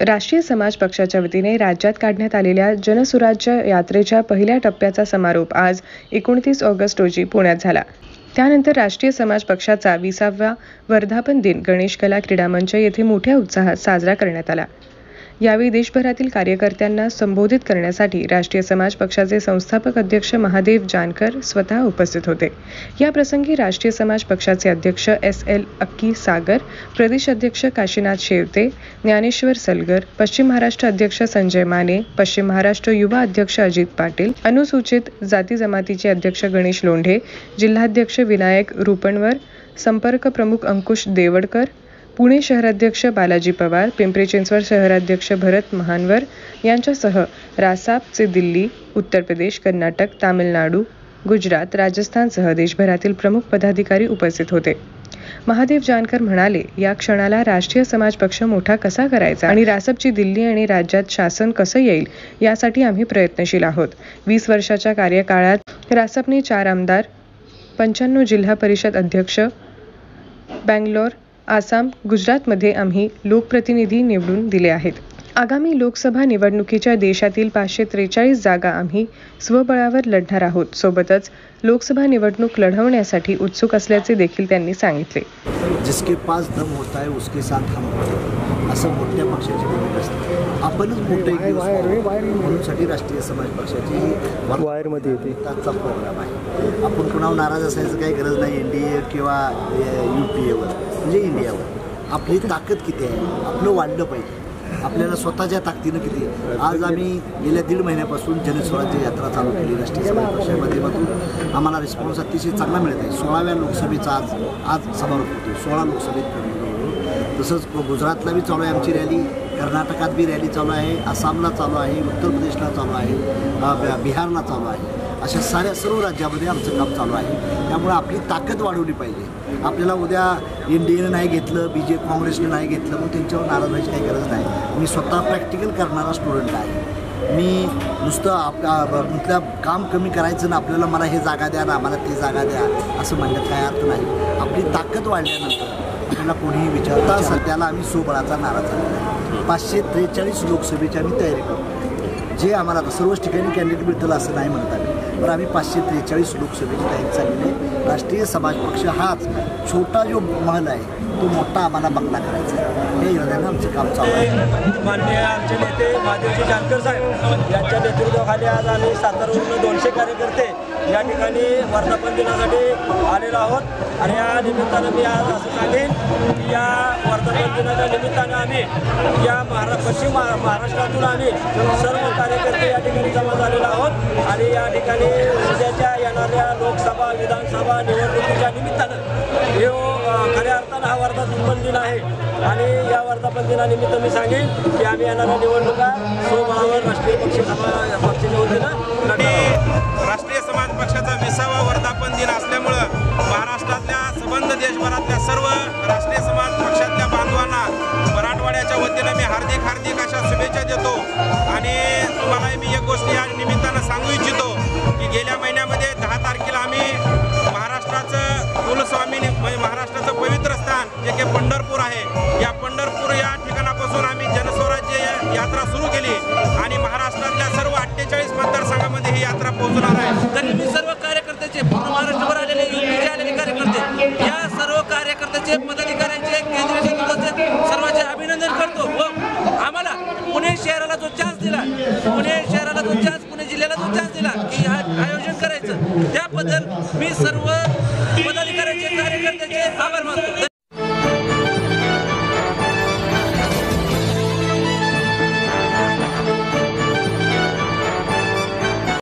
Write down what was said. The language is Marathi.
राष्ट्रीय समाज पक्षाच्या वतीने राज्यात काढण्यात आलेल्या जनसुराज्य यात्रेच्या पहिल्या टप्प्याचा समारोप आज 29 ऑगस्ट रोजी पुण्यात झाला। त्यानंतर राष्ट्रीय समाज पक्षाचा 20वा वर्धापन दिन गणेश कला क्रीडा मंच येथे मोठ्या उत्साहात साजरा करण्यात आला। यावेळी देशभरातील कार्यकर्त्यांना संबोधित करण्यासाठी राष्ट्रीय समाज पक्षाचे संस्थापक अध्यक्ष महादेव जानकर स्वतः उपस्थित होते। या प्रसंगी राष्ट्रीय समाज पक्षाचे अध्यक्ष SL अक्की सागर, प्रदेश अध्यक्ष काशीनाथ शेवते, ज्ञानेश्वर सलगर, पश्चिम महाराष्ट्र अध्यक्ष संजय माने, पश्चिम महाराष्ट्र युवा अध्यक्ष अजित पाटील, अनुसूचित जाती जमातीचे अध्यक्ष गणेश लोंढे, जिल्हाध्यक्ष विनायक रुपणवर, संपर्क प्रमुख अंकुश देवडकर, पुणे शहराध्यक्ष बालाजी पवार, पिंपरी चिंचवड शहराध्यक्ष भरत महानवर यांच्यासह रासापचे दिल्ली, उत्तर प्रदेश, कर्नाटक, तामिळनाडू, गुजरात, राजस्थानसह देशभरातील प्रमुख पदाधिकारी उपस्थित होते। महादेव जानकर म्हणाले, या क्षणाला राष्ट्रीय समाज पक्ष मोठा कसा करायचा आणि रासपची दिल्ली आणि राज्यात शासन कसं येईल यासाठी आम्ही प्रयत्नशील आहोत। 20 वर्षाच्या कार्यकाळात रासपने 4 आमदार, 95 जिल्हा परिषद अध्यक्ष, बंगलोर, आसाम, गुजरातमध्ये आम्ही लोकप्रतिनिधी निवडून दिले आहेत। आगामी लोकसभा निवडणुकीच्या देशातील 543 जागा आम्ही स्वबळावर लढणार आहोत। सोबतच लोकसभा निवडणूक लढवण्यासाठी उत्सुक असल्याचे देखील त्यांनी सांगितले। जिसके पास दम होता है उसके साथ हम असं मोठ्या पक्षाची भूमिका असते। आपणच मोठे म्हणूनसाठी राष्ट्रीय समाज पक्षाची वायरमध्ये येते त्याचा प्रोग्राम आहे। आपण कुणावर नाराज असायचं काही गरज नाही। NDA किंवा UPAवर म्हणजे इंडियावर आपली ताकद किती आहे, आपलं वाढलं पाहिजे। आपल्याला स्वतःच्या ताकदीनं किती। आज आम्ही गेल्या 1.5 महिन्यापासून जनस्वराज्य यात्रा चालू केली राष्ट्रीय समाज पक्षाच्या माध्यमातून। आम्हाला रिस्पॉन्स अतिशय चांगला मिळत आहे। 16व्या लोकसभेचा आज समारोप होतो। 16 लोकसभेत तसंच गुजरातला बी चालू आहे आमची रॅली, कर्नाटकात बी रॅली चालू आहे, आसामला चालू आहे, उत्तर प्रदेशला चालू आहे, बिहारला चालू आहे। अशा सर्व राज्यामध्ये आमचं काम चालू आहे। त्यामुळे आपली ताकद वाढवली पाहिजे। आपल्याला उद्या NDAनं नाही घेतलं, काँग्रेसने नाही घेतलं मग त्यांच्यावर नाराज व्हायची काही गरज नाही। मी स्वतः प्रॅक्टिकल करणारा स्टुडंट आहे। मी नुसतं म्हटलं काम कमी करायचं ना, आपल्याला मला हे जागा द्या ना, मला ती जागा द्या असं म्हणण्यात काय अर्थ नाही। आपली ताकद वाढल्यानंतर आपल्याला कोणीही विचारता सध्याला आम्ही सोबळाचा नारा चालला आहे। 543 लोकसभेची आम्ही तयारी करतो। जे आम्हाला आता सर्वच ठिकाणी कॅन्डिडेट मिळतील असं नाही म्हणत आम्ही, पण आम्ही 543 लोकसभेची तयारी चाललेली आहे। राष्ट्रीय समाज पक्ष हाच छोटा जो महल आहे तो मोठा आम्हाला बंगला करायचा आहे। हे योजनेनं आमचं काम चालू आहे। माननीय आमचे नेते महादेवजी जानकर साहेब यांच्या नेतृत्वाखाली आज आम्ही सातारावरून 200 कार्यकर्ते या ठिकाणी वर्धापन दिनासाठी आलेलो आहोत। आणि या निमित्तानं मी आज असं सांगेन की या वर्धापन दिनाच्या निमित्तानं आम्ही या पश्चिम महाराष्ट्रातून आम्ही सर्व कार्यकर्ते या ठिकाणी जमा झालेलो आहोत। आणि या ठिकाणी उद्याच्या येणाऱ्या लोकसभा विधानसभा निवडणुकीच्या निमित्तानं हे खऱ्या अर्थानं हा वर्धापन दिन आहे। आणि या वर्धापन दिनानिमित्त मी सांगेन की आम्ही येणाऱ्या निवडणुका स्वबळावर राष्ट्रीय पक्षाच्या वतीनं लढणार आहोत। राष्ट्रीय समाज पक्षाचा 20वा वर्धापन दिन असल्यामुळं महाराष्ट्रातल्या संबंध देशभरातल्या सर्व राष्ट्रीय समाज पक्षातल्या बांधवांना मराठवाड्याच्या वतीनं मी हार्दिक अशा शुभेच्छा देतो। आणि तुम्हाला मी एक गोष्ट या निमित्तानं सांगू इच्छितो की गेल्या महिन्यामध्ये 10 तारखेला आम्ही महाराष्ट्राचं कुलस्वामी म्हणजे महाराष्ट्राचं पवित्र स्थान जे की पंढरपूर आहे, या पंढरपूर या ठिकाणापासून आम्ही जनस्वराज्य यात्रा सुरू केली आणि महाराष्ट्रातल्या सर्व 48 मतदारसंघामध्ये ही यात्रा पोहोचणार आहे। तर मी सर्व कार्यकर्त्याचे पूर्ण महाराष्ट्रभर आलेले UPचे आलेले कार्यकर्ते या सर्व कार्यकर्त्याचे पदाधिकाऱ्यांचे केंद्रीय नेतृत्वाचे सर्वांचे अभिनंदन करतो। व आम्हाला पुणे शहराला जो चान्स दिला, पुणे जिल्ह्याला जो चान्स दिला की आयोजन करायचं त्याबद्दल मी सर्व